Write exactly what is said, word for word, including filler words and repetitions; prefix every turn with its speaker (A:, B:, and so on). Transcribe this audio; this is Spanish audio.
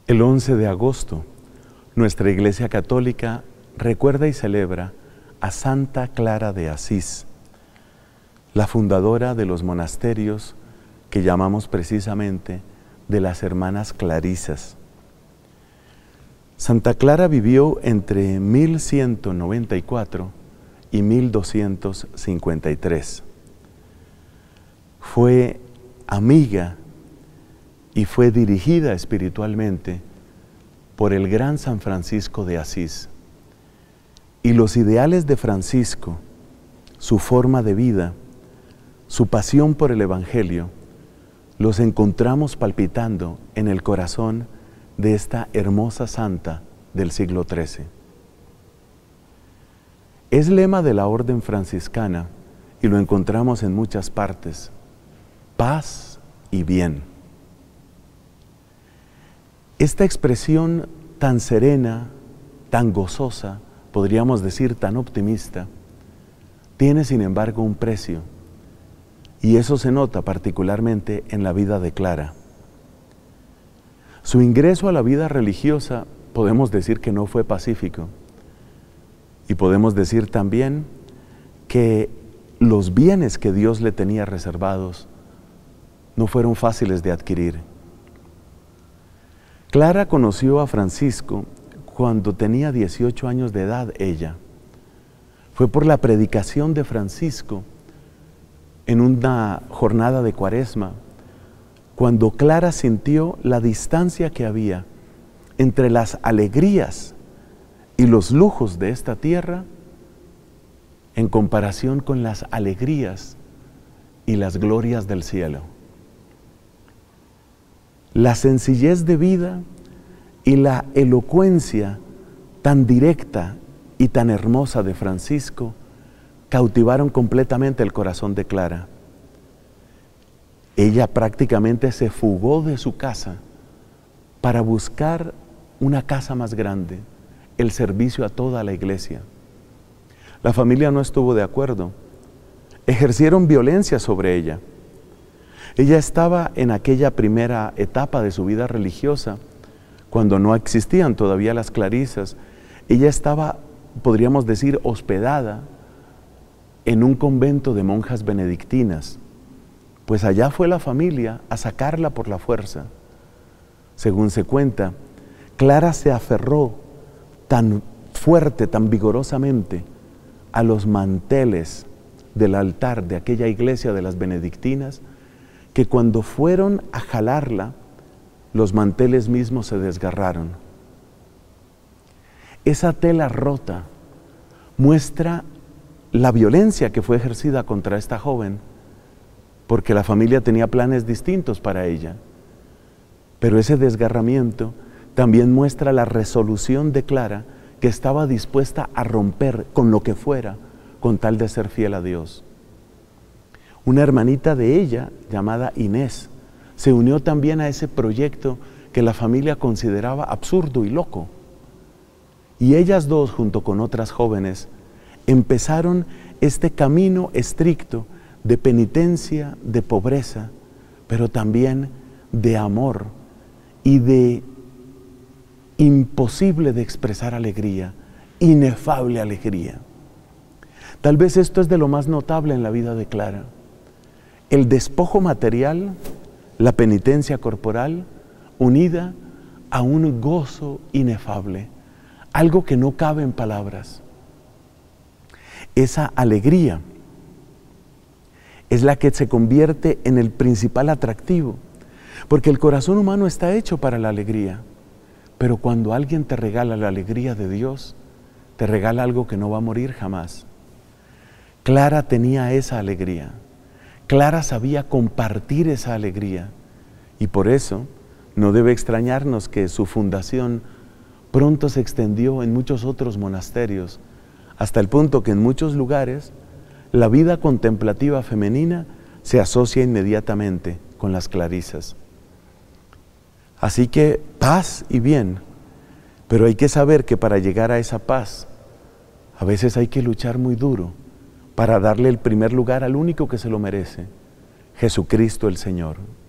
A: El once de agosto, nuestra Iglesia Católica recuerda y celebra a Santa Clara de Asís, la fundadora de los monasterios que llamamos precisamente de las Hermanas Clarisas. Santa Clara vivió entre mil ciento noventa y cuatro y mil doscientos cincuenta y tres. Fue amiga y fue dirigida espiritualmente por el gran San Francisco de Asís. Y los ideales de Francisco, su forma de vida, su pasión por el Evangelio, los encontramos palpitando en el corazón de esta hermosa santa del siglo trece. Es lema de la orden franciscana y lo encontramos en muchas partes: paz y bien. Esta expresión tan serena, tan gozosa, podríamos decir tan optimista, tiene sin embargo un precio, y eso se nota particularmente en la vida de Clara. Su ingreso a la vida religiosa podemos decir que no fue pacífico, y podemos decir también que los bienes que Dios le tenía reservados no fueron fáciles de adquirir. Clara conoció a Francisco cuando tenía dieciocho años de edad ella. Fue por la predicación de Francisco en una jornada de Cuaresma, cuando Clara sintió la distancia que había entre las alegrías y los lujos de esta tierra en comparación con las alegrías y las glorias del cielo. La sencillez de vida y la elocuencia tan directa y tan hermosa de Francisco cautivaron completamente el corazón de Clara. Ella prácticamente se fugó de su casa para buscar una casa más grande, el servicio a toda la iglesia. La familia no estuvo de acuerdo, ejercieron violencia sobre ella. Ella estaba en aquella primera etapa de su vida religiosa, cuando no existían todavía las clarisas. Ella estaba, podríamos decir, hospedada en un convento de monjas benedictinas, pues allá fue la familia a sacarla por la fuerza. Según se cuenta, Clara se aferró tan fuerte, tan vigorosamente a los manteles del altar de aquella iglesia de las benedictinas, que cuando fueron a jalarla, los manteles mismos se desgarraron. Esa tela rota muestra la violencia que fue ejercida contra esta joven, porque la familia tenía planes distintos para ella. Pero ese desgarramiento también muestra la resolución de Clara, que estaba dispuesta a romper con lo que fuera, con tal de ser fiel a Dios. Una hermanita de ella, llamada Inés, se unió también a ese proyecto que la familia consideraba absurdo y loco. Y ellas dos, junto con otras jóvenes, empezaron este camino estricto de penitencia, de pobreza, pero también de amor y de imposible de expresar alegría, inefable alegría. Tal vez esto es de lo más notable en la vida de Clara. El despojo material, la penitencia corporal, unida a un gozo inefable, algo que no cabe en palabras. Esa alegría es la que se convierte en el principal atractivo, porque el corazón humano está hecho para la alegría, pero cuando alguien te regala la alegría de Dios, te regala algo que no va a morir jamás. Clara tenía esa alegría. Clara sabía compartir esa alegría, y por eso no debe extrañarnos que su fundación pronto se extendió en muchos otros monasterios, hasta el punto que en muchos lugares la vida contemplativa femenina se asocia inmediatamente con las clarisas. Así que paz y bien, pero hay que saber que para llegar a esa paz, a veces hay que luchar muy duro para darle el primer lugar al único que se lo merece, Jesucristo el Señor.